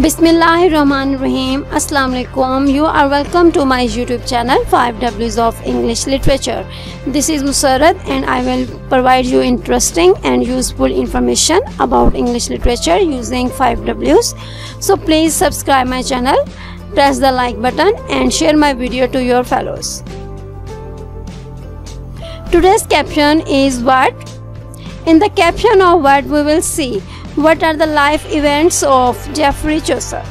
Bismillahirrahmanirrahim. Assalamu alaikum. You are welcome to my YouTube channel 5Ws of English Literature. This is Musarrat and I will provide you interesting and useful information about English literature using 5Ws. So please subscribe my channel, press the like button and share my video to your fellows. Today's caption is what? In the caption of what we will see what are the life events of Geoffrey Chaucer.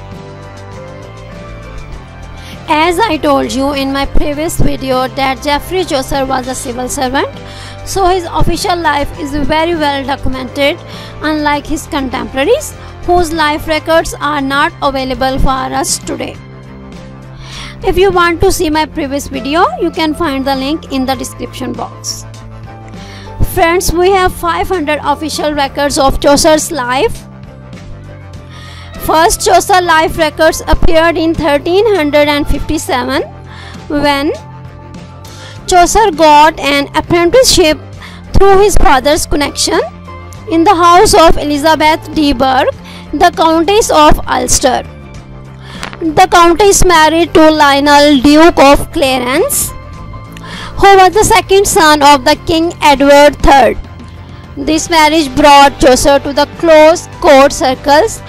As I told you in my previous video that Geoffrey Chaucer was a civil servant, so his official life is very well documented, unlike his contemporaries whose life records are not available for us today. If you want to see my previous video, you can find the link in the description box. Friends, we have 500 official records of Chaucer's life. First Chaucer life records appeared in 1357 when Chaucer got an apprenticeship through his father's connection in the house of Elizabeth de Burgh, the Countess of Ulster. The Countess married to Lionel, Duke of Clarence, who was the second son of the King Edward III. This marriage brought Chaucer to the close court circles.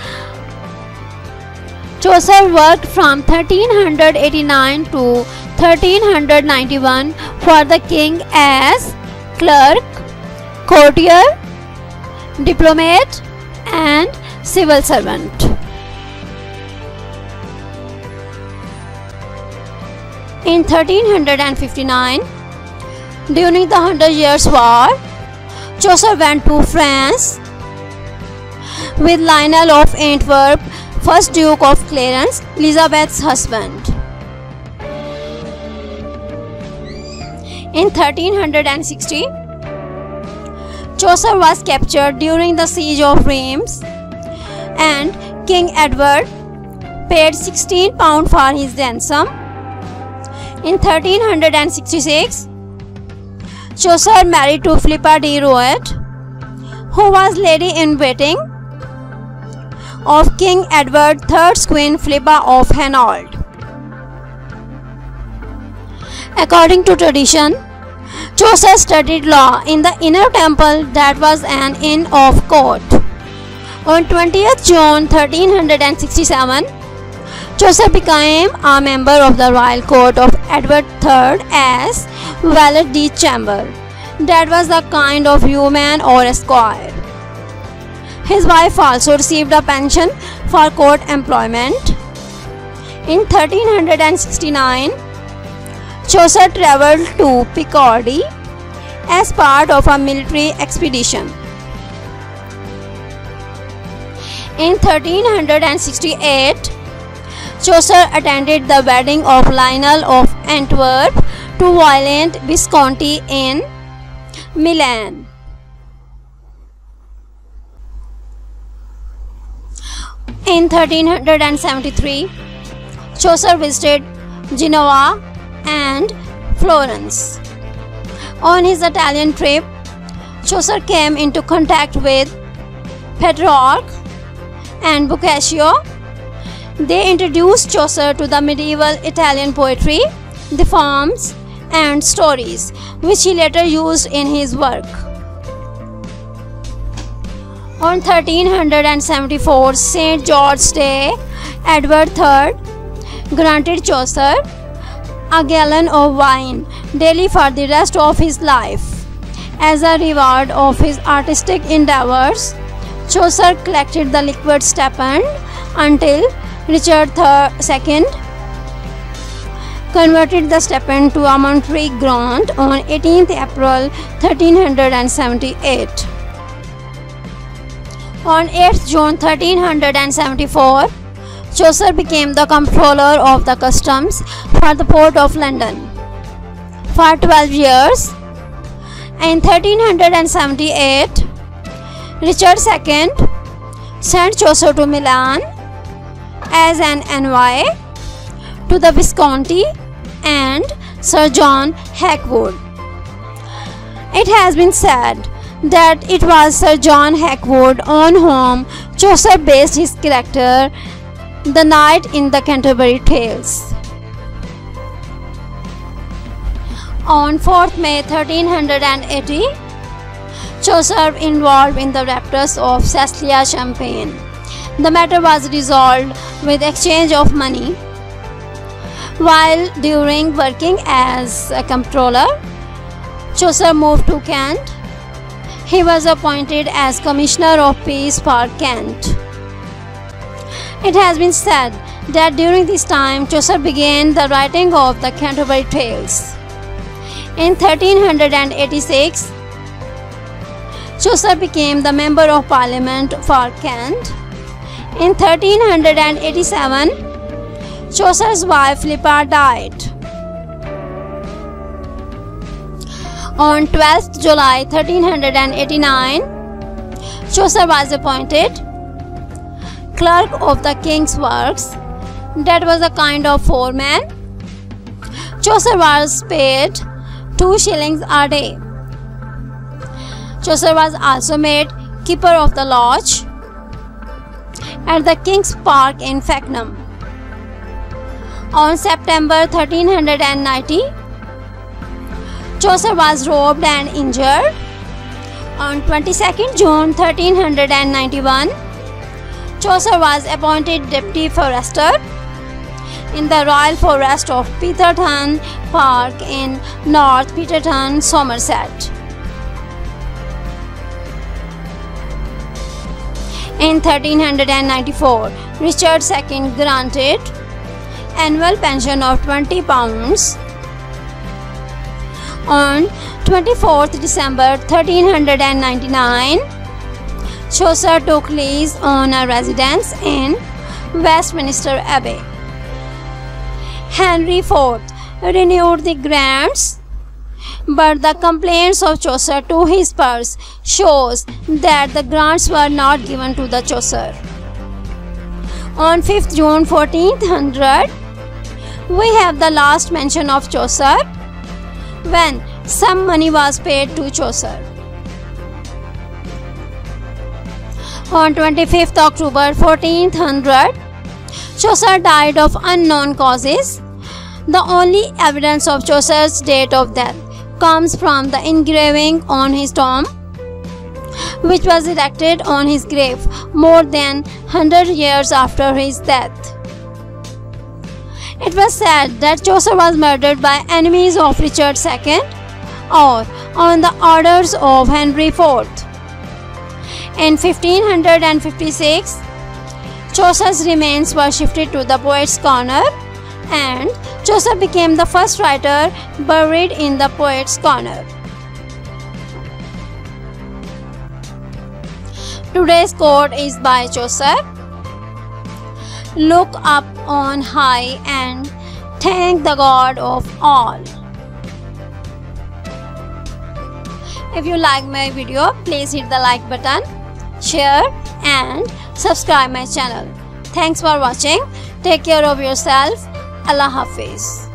Chaucer worked from 1389 to 1391 for the king as clerk, courtier, diplomat and civil servant. In 1359, during the 100 Years' War, Chaucer went to France with Lionel of Antwerp, first Duke of Clarence, Elizabeth's husband. In 1360, Chaucer was captured during the siege of Reims and King Edward paid £16 for his ransom. In 1366, Chaucer married to Philippa de Roet, who was lady-in-waiting of King Edward III's queen Philippa of Hainault. According to tradition, Chaucer studied law in the Inner Temple that was an inn of court. On 20th June 1367, Chaucer became a member of the royal court of Edward III as valet de chambre, that was a kind of yeoman or esquire. His wife also received a pension for court employment. In 1369, Chaucer travelled to Picardy as part of a military expedition. In 1368, Chaucer attended the wedding of Lionel of Antwerp to Violent Visconti in Milan. In 1373, Chaucer visited Genoa and Florence. On his Italian trip, Chaucer came into contact with Petrarch and Boccaccio. They introduced Chaucer to the medieval Italian poetry, the forms and stories, which he later used in his work. On 1374 St. George's Day, Edward III granted Chaucer a gallon of wine daily for the rest of his life. As a reward of his artistic endeavors, Chaucer collected the liquid stipend until Richard II converted the stipend to a monetary grant on 18th April 1378. On 8th June 1374, Chaucer became the comptroller of the customs for the port of London for 12 years. In 1378, Richard II sent Chaucer to Milan as an envoy to the Visconti and Sir John Hackwood. It has been said that it was Sir John Hackwood on whom Chaucer based his character The Knight in the Canterbury Tales. On 4th May 1380, Chaucer involved in the raptures of Cecilia Champagne. The matter was resolved with exchange of money. While during working as a comptroller, Chaucer moved to Kent. He was appointed as Commissioner of Peace for Kent. It has been said that during this time Chaucer began the writing of the Canterbury Tales. In 1386, Chaucer became the Member of Parliament for Kent. In 1387, Chaucer's wife Philippa died. On 12th July 1389, Chaucer was appointed Clerk of the King's Works. That was a kind of foreman. Chaucer was paid 2 shillings a day. Chaucer was also made Keeper of the Lodge at the King's Park in Fakenham. On September 1390, Chaucer was robbed and injured. On 22nd June 1391, Chaucer was appointed Deputy Forester in the Royal Forest of Peterton Park in North Peterton, Somerset. In 1394, Richard II granted annual pension of £20. On 24th December 1399, Chaucer took lease on a residence in Westminster Abbey. Henry IV renewed the grants, but the complaints of Chaucer to his purse shows that the grants were not given to the Chaucer. On 5th June 1400, we have the last mention of Chaucer when some money was paid to Chaucer. On 25th October 1400, Chaucer died of unknown causes. The only evidence of Chaucer's date of death comes from the engraving on his tomb, which was erected on his grave more than 100 years after his death. It was said that Chaucer was murdered by enemies of Richard II or on the orders of Henry IV. In 1556, Chaucer's remains were shifted to the Poets' Corner, and Chaucer became the first writer buried in the Poets' Corner. Today's quote is by Chaucer: "Look up on high and thank the God of all." If you like my video, please hit the like button, share and subscribe my channel. Thanks for watching. Take care of yourself. Allah Hafiz.